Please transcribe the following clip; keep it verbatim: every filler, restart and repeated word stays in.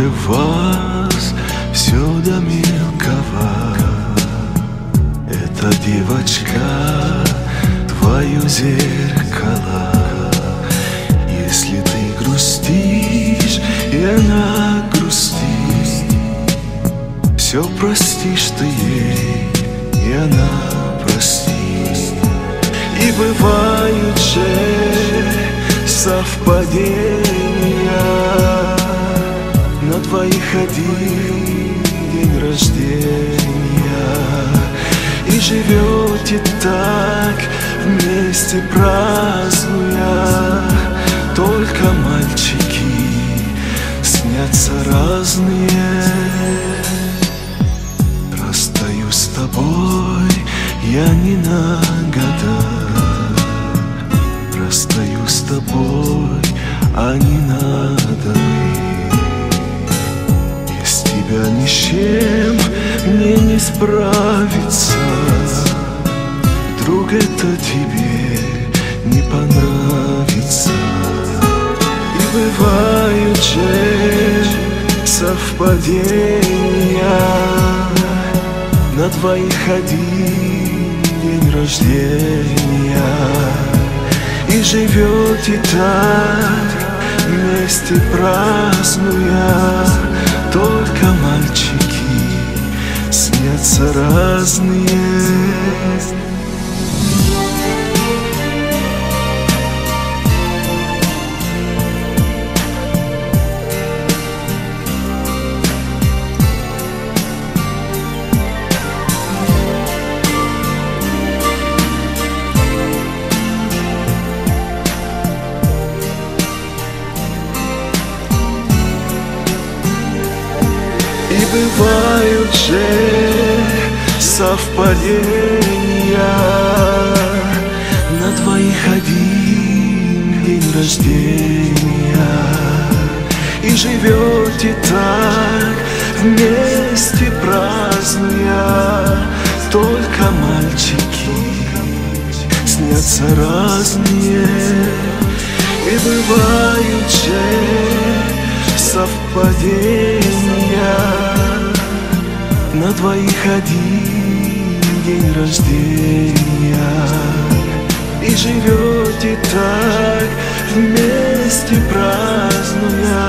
же вас все до мелкого. Эта девочка твое зеркало. Если ты грустишь, и она грустит, все простишь ты ей, и она простит. И бывают же совпадения, на двоих один день рождения. И живете так вместе празднуя, только мальчики снятся разные. Расстаюсь с тобой я не на года, расстаюсь с тобой, а не надо бы. Без тебя ни с чем мне не справиться. Вдруг это тебе не понравится. И бывают же совпадения, на двоих один день рождения. И живете так вместе празднуя, только мальчики снятся разные. И бывают же совпадения, на двоих один день рождения. И живете так вместе празднуя, только мальчики снятся разные. И бывают же совпадения, на двоих один день рождения. И живете так вместе празднуя,